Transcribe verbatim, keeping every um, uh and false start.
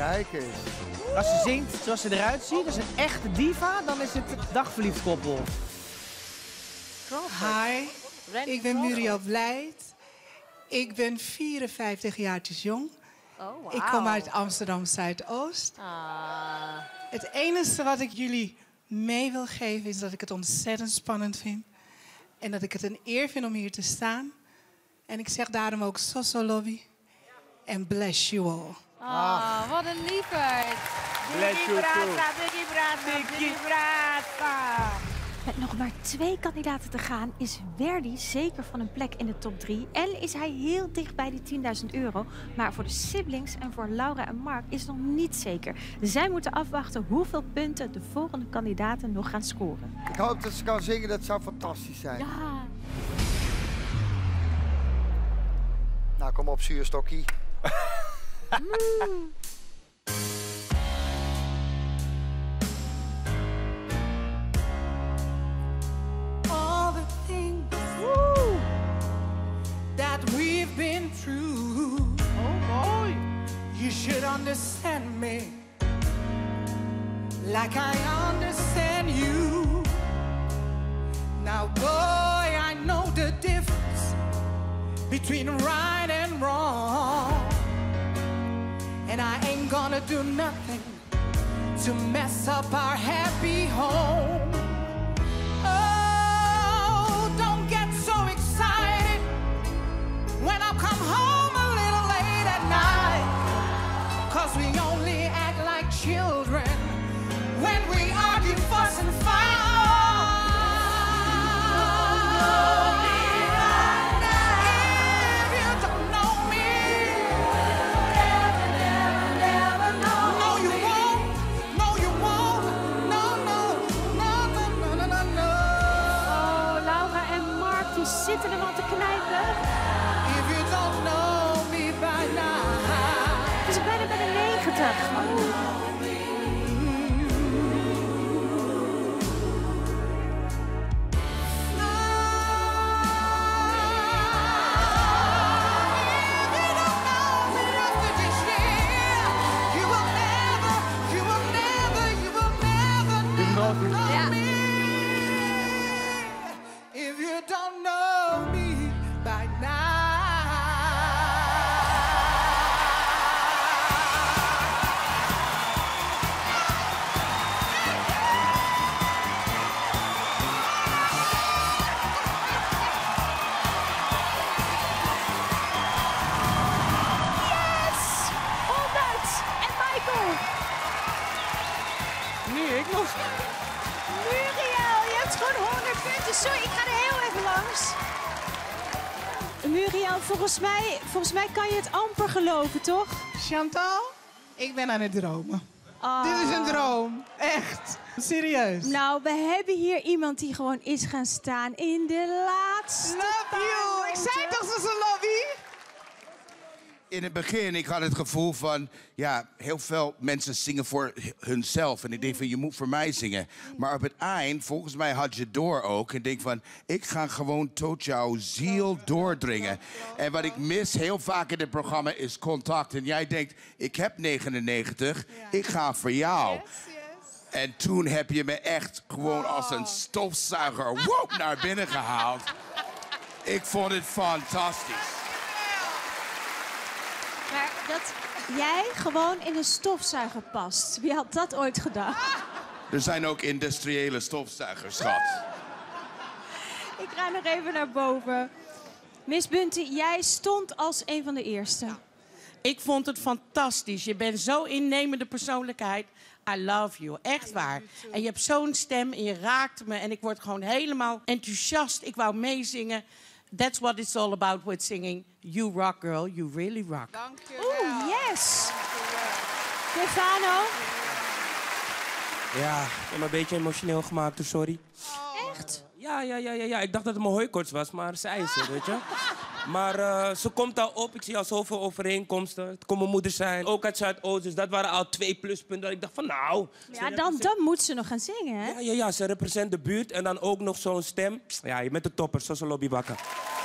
Kijk eens. Als ze zingt zoals ze eruit ziet, als een echte diva, dan is het dagverliefd koppel. Hi, ik ben Muriel Blijt. Ik ben vierenvijftig jaartjes jong. Oh, wow. Ik kom uit Amsterdam Zuidoost. Ah. Het enige wat ik jullie mee wil geven is dat ik het ontzettend spannend vind. En dat ik het een eer vind om hier te staan. En ik zeg daarom ook Soso Lobby. En bless you all. Oh, wat een lieverd. Bless you too. Biggie Brasa, Biggie Brasa. Met nog maar twee kandidaten te gaan is Verdi zeker van een plek in de top drie. En is hij heel dicht bij die tienduizend euro. Maar voor de siblings en voor Laura en Mark is het nog niet zeker. Zij moeten afwachten hoeveel punten de volgende kandidaten nog gaan scoren. Ik hoop dat ze kan zingen, dat zou fantastisch zijn. Ja. Nou, kom op, zuurstokkie. Mm. All the things Woo. that we've been through. Oh, mooi. You should understand me like I understand you. Now, boy, I know the difference between right and wrong. And I ain't gonna do nothing to mess up our happy home. Oh, don't get so excited when I come home a little late at night. 'Cause we only act like children when we argue, fuss and fight. Zitten er al te knijpen? If you don't know me by now. Het is bijna bij de negentig. Oh. Muriel, je hebt gewoon honderd punten. Sorry, ik ga er heel even langs. Muriel, volgens mij, volgens mij kan je het amper geloven, toch? Chantal, ik ben aan het dromen. Oh. Dit is een droom. Echt. Serieus. Nou, we hebben hier iemand die gewoon is gaan staan in de laatste Love you. Ik zei toch, ze is een lobby? In het begin, ik had het gevoel van, ja, heel veel mensen zingen voor hunzelf. En ik denk van, je moet voor mij zingen. Maar op het eind, volgens mij had je door ook. En denk van, ik ga gewoon tot jouw ziel doordringen. En wat ik mis heel vaak in het programma is contact. En jij denkt, ik heb negenennegentig, ik ga voor jou. En toen heb je me echt gewoon als een stofzuiger woop, naar binnen gehaald. Ik vond het fantastisch. Maar dat jij gewoon in een stofzuiger past. Wie had dat ooit gedacht? Er zijn ook industriële stofzuigers, schat. Ik ga nog even naar boven. Miss Bunty, jij stond als een van de eerste. Ik vond het fantastisch. Je bent zo'n innemende persoonlijkheid. I love you, echt waar. En je hebt zo'n stem en je raakt me. En ik word gewoon helemaal enthousiast. Ik wou meezingen. That's what it's all about with singing. You rock, girl. You really rock. Dank je Oeh, yes. Stefano. Ja, ik heb me een beetje emotioneel gemaakt, dus sorry. Echt? Ja, ja, ja, ja, ja. Ik dacht dat het mijn hooikoorts was, maar zij is er, weet je. Maar uh, ze komt al op. Ik zie al zoveel overeenkomsten. Het kon mijn moeder zijn. Ook uit Zuidoost. Dus dat waren al twee pluspunten. Dat ik dacht van nou... Ja, dan, dan moet ze nog gaan zingen, hè? Ja, ja, ja. Ze represent de buurt. En dan ook nog zo'n stem. Ja, je bent de topper. Zoals een lobbybakker.